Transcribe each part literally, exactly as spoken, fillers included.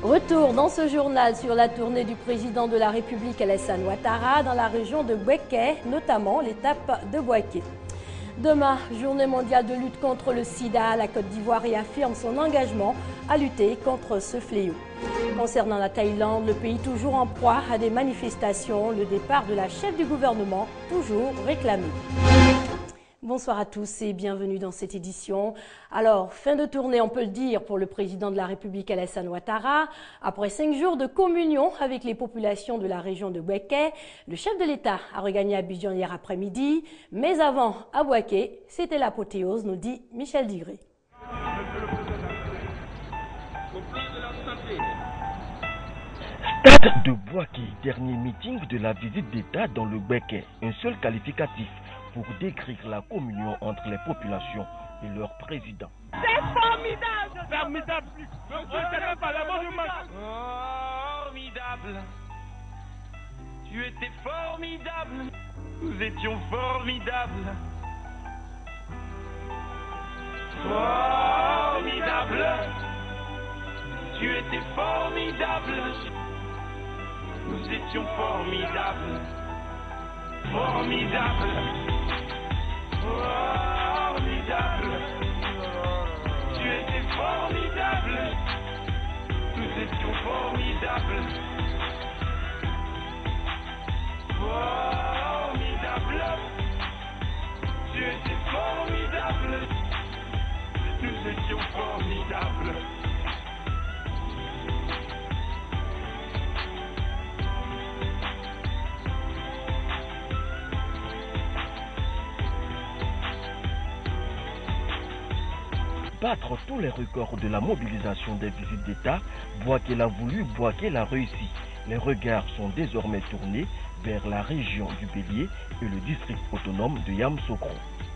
Retour dans ce journal sur la tournée du président de la République Alassane Ouattara dans la région de Bouaké, notamment l'étape de Bouaké. Demain, journée mondiale de lutte contre le sida, la Côte d'Ivoire réaffirme son engagement à lutter contre ce fléau. Concernant la Thaïlande, le pays toujours en proie à des manifestations, le départ de la chef du gouvernement toujours réclamé. Bonsoir à tous et bienvenue dans cette édition. Alors, fin de tournée, on peut le dire, pour le président de la République Alassane Ouattara. Après cinq jours de communion avec les populations de la région de Bouaké, le chef de l'État a regagné Abidjan hier après-midi. Mais avant, à Bouaké, c'était l'apothéose, nous dit Michel Digré. Stade de Bouaké, dernier meeting de la visite d'État dans le Bouaké. Un seul qualificatif pour décrire la communion entre les populations et leur président. C'est formidable! Formidable! Formidable! Tu étais formidable! Nous étions formidables! Formidable! Tu étais formidable! Nous étions formidables! Formidable! Formidable! Tu étais formidable! Nous étions formidables! Formidable! Tu étais formidable! Nous étions formidables! Battre tous les records de la mobilisation des visites d'État, Bouaké l'a voulu, Bouaké l'a réussi. Les regards sont désormais tournés vers la région du Bélier et le district autonome de Yamoussoukro.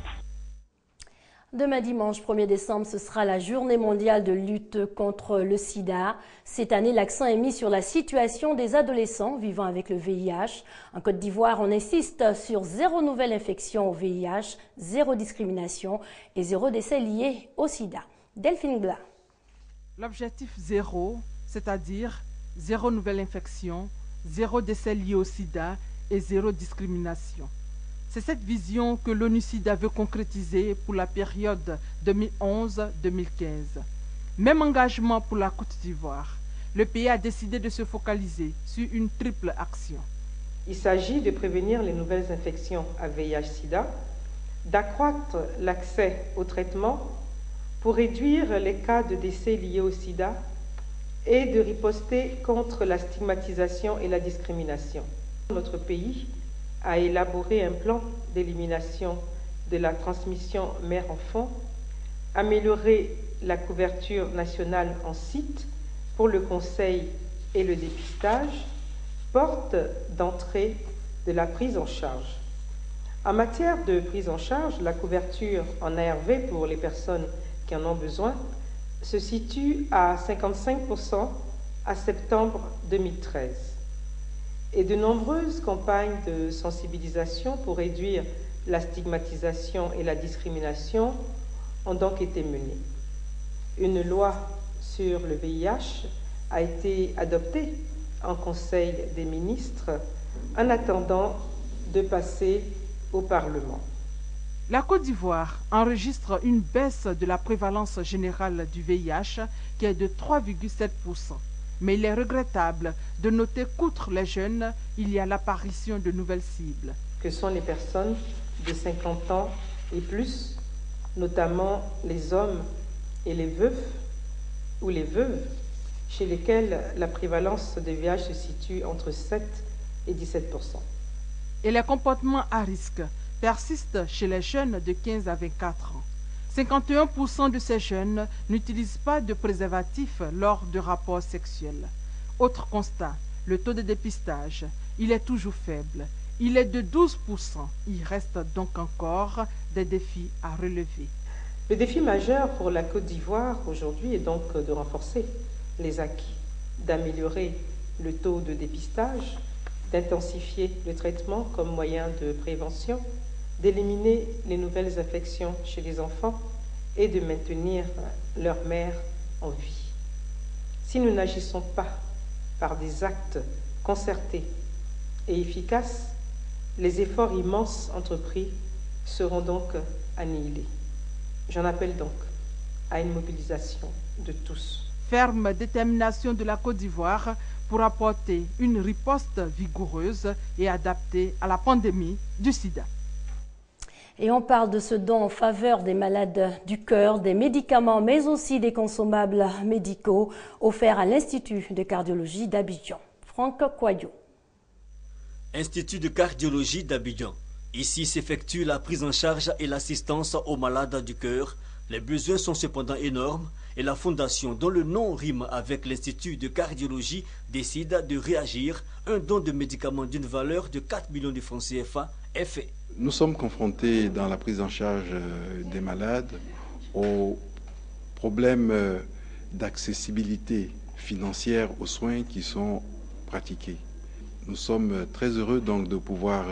Demain dimanche premier décembre, ce sera la journée mondiale de lutte contre le sida. Cette année, l'accent est mis sur la situation des adolescents vivant avec le V I H. En Côte d'Ivoire, on insiste sur zéro nouvelle infection au V I H, zéro discrimination et zéro décès lié au sida. Delphine Gla. L'objectif zéro, c'est-à-dire zéro nouvelle infection, zéro décès lié au sida et zéro discrimination. C'est cette vision que l'ONU-SIDA veut concrétiser pour la période deux mille onze deux mille quinze. Même engagement pour la Côte d'Ivoire. Le pays a décidé de se focaliser sur une triple action. Il s'agit de prévenir les nouvelles infections à V I H-SIDA, d'accroître l'accès au traitement pour réduire les cas de décès liés au sida et de riposter contre la stigmatisation et la discrimination. Notre pays a élaboré un plan d'élimination de la transmission mère-enfant, améliorer la couverture nationale en site pour le conseil et le dépistage, porte d'entrée de la prise en charge. En matière de prise en charge, la couverture en A R V pour les personnes qui en ont besoin se situe à cinquante-cinq pour cent à septembre deux mille treize. Et de nombreuses campagnes de sensibilisation pour réduire la stigmatisation et la discrimination ont donc été menées. Une loi sur le V I H a été adoptée en Conseil des ministres en attendant de passer au Parlement. La Côte d'Ivoire enregistre une baisse de la prévalence générale du V I H qui est de trois virgule sept pour cent. Mais il est regrettable de noter qu'outre les jeunes, il y a l'apparition de nouvelles cibles. Que sont les personnes de cinquante ans et plus, notamment les hommes et les veufs ou les veuves, chez lesquels la prévalence de V I H se situe entre sept et dix-sept pour cent. Et les comportements à risque persistent chez les jeunes de quinze à vingt-quatre ans. cinquante et un pour cent de ces jeunes n'utilisent pas de préservatif lors de rapports sexuels. Autre constat, le taux de dépistage, il est toujours faible. Il est de douze pour cent. Il reste donc encore des défis à relever. Le défi majeur pour la Côte d'Ivoire aujourd'hui est donc de renforcer les acquis, d'améliorer le taux de dépistage, d'intensifier le traitement comme moyen de prévention, d'éliminer les nouvelles infections chez les enfants et de maintenir leur mère en vie. Si nous n'agissons pas par des actes concertés et efficaces, les efforts immenses entrepris seront donc annihilés. J'en appelle donc à une mobilisation de tous. Ferme détermination de la Côte d'Ivoire pour apporter une riposte vigoureuse et adaptée à la pandémie du sida. Et on parle de ce don en faveur des malades du cœur, des médicaments, mais aussi des consommables médicaux offerts à l'Institut de cardiologie d'Abidjan. Franck Coyot. Institut de cardiologie d'Abidjan. Ici s'effectue la prise en charge et l'assistance aux malades du cœur. Les besoins sont cependant énormes et la fondation, dont le nom rime avec l'Institut de cardiologie, décide de réagir. Un don de médicaments d'une valeur de quatre millions de francs C F A est fait. Nous sommes confrontés dans la prise en charge des malades aux problèmes d'accessibilité financière aux soins qui sont pratiqués. Nous sommes très heureux donc de pouvoir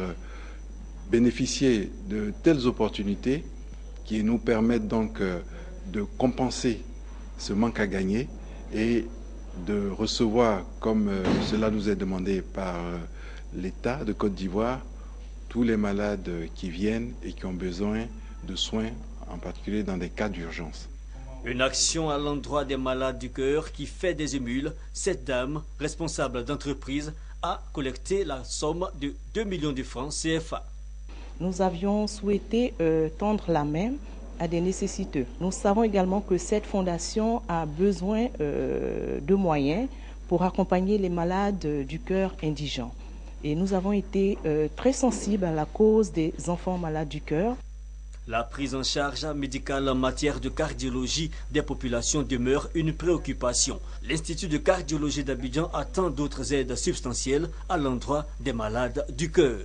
bénéficier de telles opportunités qui nous permettent donc de compenser ce manque à gagner et de recevoir, comme cela nous est demandé par l'État de Côte d'Ivoire, tous les malades qui viennent et qui ont besoin de soins, en particulier dans des cas d'urgence. Une action à l'endroit des malades du cœur qui fait des émules. Cette dame, responsable d'entreprise, a collecté la somme de deux millions de francs C F A. Nous avions souhaité euh, tendre la main à des nécessiteux. Nous savons également que cette fondation a besoin euh, de moyens pour accompagner les malades du cœur indigents. Et nous avons été euh, très sensibles à la cause des enfants malades du cœur. La prise en charge médicale en matière de cardiologie des populations demeure une préoccupation. L'Institut de cardiologie d'Abidjan attend d'autres aides substantielles à l'endroit des malades du cœur.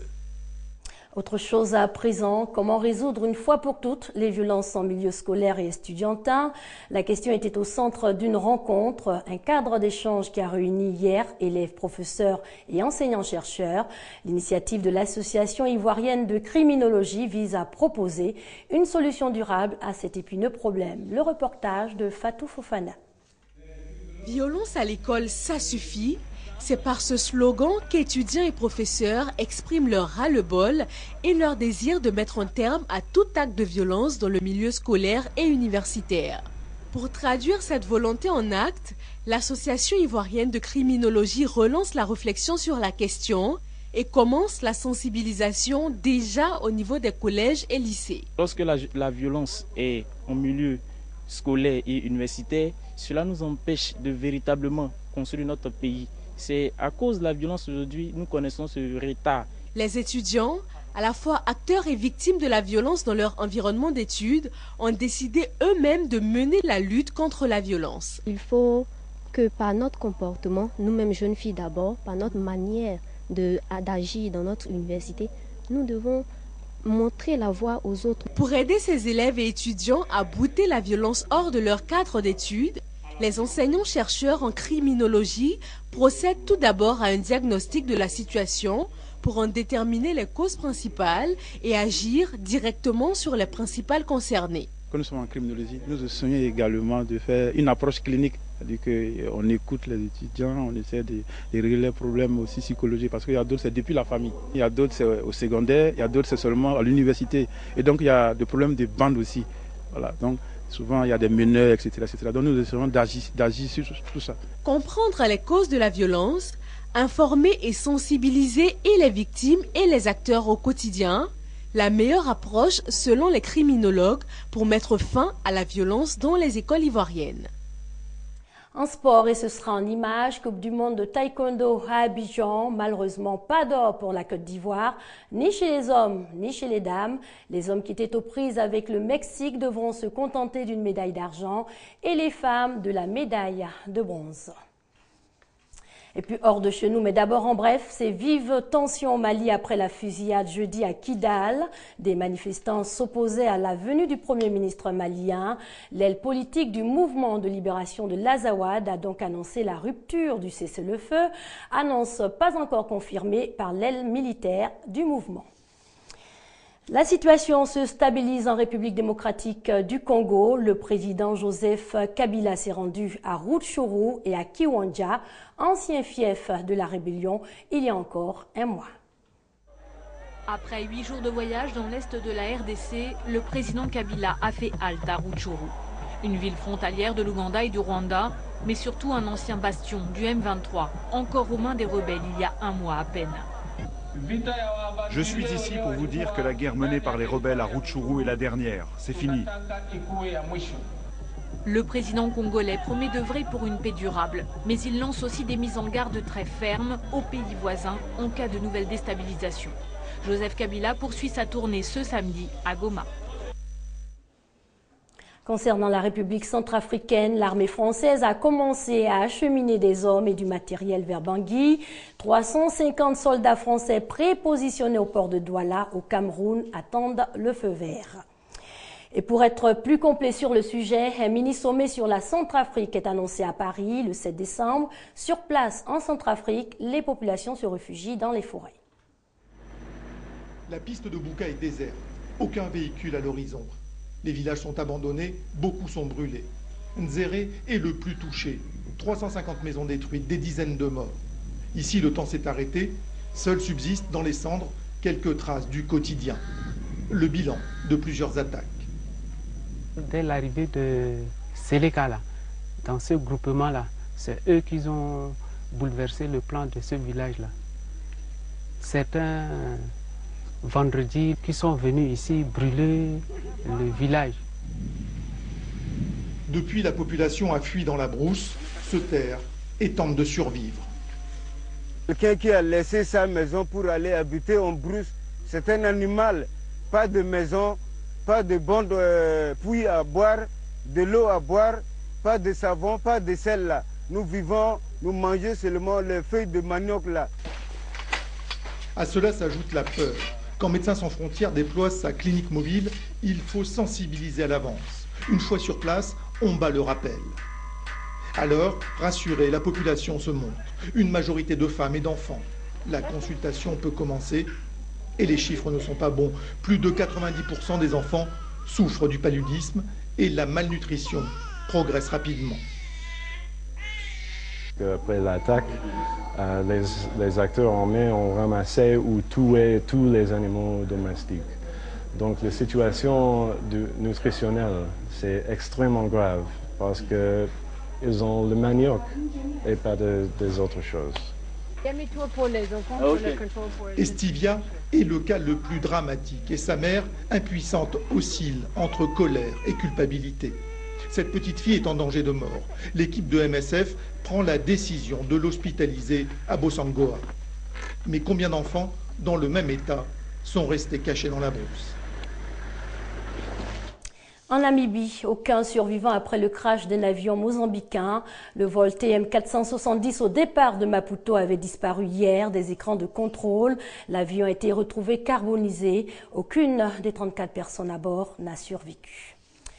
Autre chose à présent, comment résoudre une fois pour toutes les violences en milieu scolaire et estudiantin? La question était au centre d'une rencontre, un cadre d'échange qui a réuni hier élèves, professeurs et enseignants-chercheurs. L'initiative de l'Association ivoirienne de criminologie vise à proposer une solution durable à cet épineux problème. Le reportage de Fatou Fofana. Violence à l'école, ça suffit. C'est par ce slogan qu'étudiants et professeurs expriment leur ras-le-bol et leur désir de mettre un terme à tout acte de violence dans le milieu scolaire et universitaire. Pour traduire cette volonté en actes, l'Association ivoirienne de criminologie relance la réflexion sur la question et commence la sensibilisation déjà au niveau des collèges et lycées. Lorsque la, la violence est en milieu scolaire et universitaire, cela nous empêche de véritablement construire notre pays. C'est à cause de la violence aujourd'hui, nous connaissons ce retard. Les étudiants, à la fois acteurs et victimes de la violence dans leur environnement d'études, ont décidé eux-mêmes de mener la lutte contre la violence. Il faut que par notre comportement, nous-mêmes jeunes filles d'abord, par notre manière d'agir dans notre université, nous devons montrer la voie aux autres. Pour aider ces élèves et étudiants à bouter la violence hors de leur cadre d'études, les enseignants-chercheurs en criminologie procèdent tout d'abord à un diagnostic de la situation pour en déterminer les causes principales et agir directement sur les principales concernées. Quand nous sommes en criminologie, nous essayons également de faire une approche clinique, c'est-à-dire qu'on écoute les étudiants, on essaie de, de régler les problèmes aussi psychologiques, parce qu'il y a d'autres, c'est depuis la famille, il y a d'autres, c'est au secondaire, il y a d'autres, c'est seulement à l'université, et donc il y a des problèmes de bande aussi. Voilà, donc souvent il y a des meneurs, et cetera, et cetera. Donc nous essayons d'agir, d'agir sur tout ça. Comprendre les causes de la violence, informer et sensibiliser et les victimes et les acteurs au quotidien, la meilleure approche selon les criminologues pour mettre fin à la violence dans les écoles ivoiriennes. En sport, et ce sera en images, Coupe du monde de taekwondo à Abidjan. Malheureusement, pas d'or pour la Côte d'Ivoire, ni chez les hommes, ni chez les dames. Les hommes qui étaient aux prises avec le Mexique devront se contenter d'une médaille d'argent et les femmes de la médaille de bronze. Et puis hors de chez nous, mais d'abord en bref, ces vives tensions au Mali après la fusillade jeudi à Kidal. Des manifestants s'opposaient à la venue du Premier ministre malien. L'aile politique du mouvement de libération de l'Azawad a donc annoncé la rupture du cessez-le-feu, annonce pas encore confirmée par l'aile militaire du mouvement. La situation se stabilise en République démocratique du Congo. Le président Joseph Kabila s'est rendu à Rutshuru et à Kiwanja, ancien fief de la rébellion, il y a encore un mois. Après huit jours de voyage dans l'est de la R D C, le président Kabila a fait halte à Rutshuru, une ville frontalière de l'Ouganda et du Rwanda, mais surtout un ancien bastion du M vingt-trois, encore aux mains des rebelles il y a un mois à peine. Je suis ici pour vous dire que la guerre menée par les rebelles à Rutshuru est la dernière. C'est fini. Le président congolais promet d'œuvrer pour une paix durable, mais il lance aussi des mises en garde très fermes aux pays voisins en cas de nouvelle déstabilisation. Joseph Kabila poursuit sa tournée ce samedi à Goma. Concernant la République centrafricaine, l'armée française a commencé à acheminer des hommes et du matériel vers Bangui. trois cent cinquante soldats français prépositionnés au port de Douala, au Cameroun, attendent le feu vert. Et pour être plus complet sur le sujet, un mini-sommet sur la Centrafrique est annoncé à Paris le sept décembre. Sur place, en Centrafrique, les populations se réfugient dans les forêts. La piste de Bouka est déserte. Aucun véhicule à l'horizon. Les villages sont abandonnés, beaucoup sont brûlés. Nzéré est le plus touché. trois cent cinquante maisons détruites, des dizaines de morts. Ici, le temps s'est arrêté. Seules subsistent dans les cendres quelques traces du quotidien. Le bilan de plusieurs attaques. Dès l'arrivée de Séléka, dans ce groupement-là, c'est eux qui ont bouleversé le plan de ce village-là. Certains vendredi qui sont venus ici brûler le village. Depuis, la population a fui dans la brousse, se terre et tente de survivre. Quelqu'un qui a laissé sa maison pour aller habiter en brousse, c'est un animal. Pas de maison, pas de bon euh, puits à boire, de l'eau à boire, pas de savon, pas de sel là. Nous vivons, nous mangeons seulement les feuilles de manioc là. À cela s'ajoute la peur. Quand Médecins sans frontières déploie sa clinique mobile, il faut sensibiliser à l'avance. Une fois sur place, on bat le rappel. Alors, rassurée, la population se monte. Une majorité de femmes et d'enfants. La consultation peut commencer et les chiffres ne sont pas bons. Plus de quatre-vingt-dix pour cent des enfants souffrent du paludisme et la malnutrition progresse rapidement. Après l'attaque, euh, les, les acteurs armés ont ramassé ou tué tous les animaux domestiques. Donc la situation du, nutritionnelle, c'est extrêmement grave parce qu'ils ont le manioc et pas de, des autres choses. Estivia est le cas le plus dramatique et sa mère, impuissante, oscille entre colère et culpabilité. Cette petite fille est en danger de mort. L'équipe de M S F prend la décision de l'hospitaliser à Bosangoa. Mais combien d'enfants, dans le même état, sont restés cachés dans la brousse? En Namibie, aucun survivant après le crash d'un avion mozambicain. Le vol T M quatre cent soixante-dix au départ de Maputo avait disparu hier des écrans de contrôle. L'avion a été retrouvé carbonisé. Aucune des trente-quatre personnes à bord n'a survécu.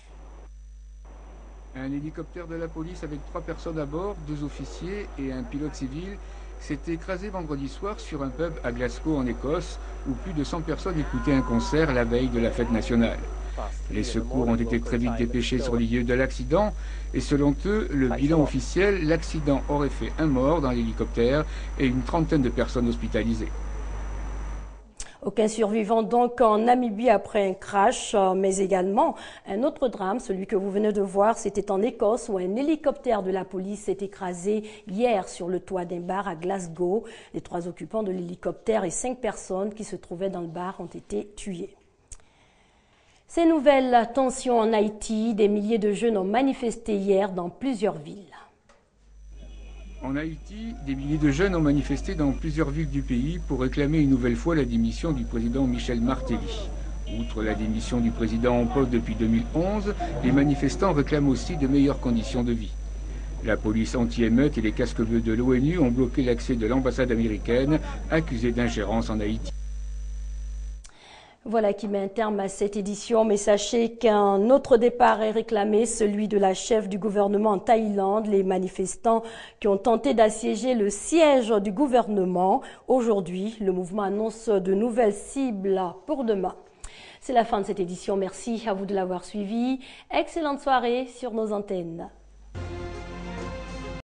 Un hélicoptère de la police avec trois personnes à bord, deux officiers et un pilote civil, s'est écrasé vendredi soir sur un pub à Glasgow en Écosse où plus de cent personnes écoutaient un concert la veille de la fête nationale. Les secours ont été très vite dépêchés sur les lieux de l'accident et selon eux, le bilan officiel, l'accident aurait fait un mort dans l'hélicoptère et une trentaine de personnes hospitalisées. Aucun survivant donc en Namibie après un crash, mais également un autre drame, celui que vous venez de voir, c'était en Écosse où un hélicoptère de la police s'est écrasé hier sur le toit d'un bar à Glasgow. Les trois occupants de l'hélicoptère et cinq personnes qui se trouvaient dans le bar ont été tués. Ces nouvelles tensions en Haïti, des milliers de jeunes ont manifesté hier dans plusieurs villes. En Haïti, des milliers de jeunes ont manifesté dans plusieurs villes du pays pour réclamer une nouvelle fois la démission du président Michel Martelly. Outre la démission du président en poste depuis deux mille onze, les manifestants réclament aussi de meilleures conditions de vie. La police anti-émeute et les casques bleus de l'ONU ont bloqué l'accès de l'ambassade américaine accusée d'ingérence en Haïti. Voilà qui met un terme à cette édition, mais sachez qu'un autre départ est réclamé, celui de la chef du gouvernement en Thaïlande, les manifestants qui ont tenté d'assiéger le siège du gouvernement. Aujourd'hui, le mouvement annonce de nouvelles cibles pour demain. C'est la fin de cette édition. Merci à vous de l'avoir suivi. Excellente soirée sur nos antennes.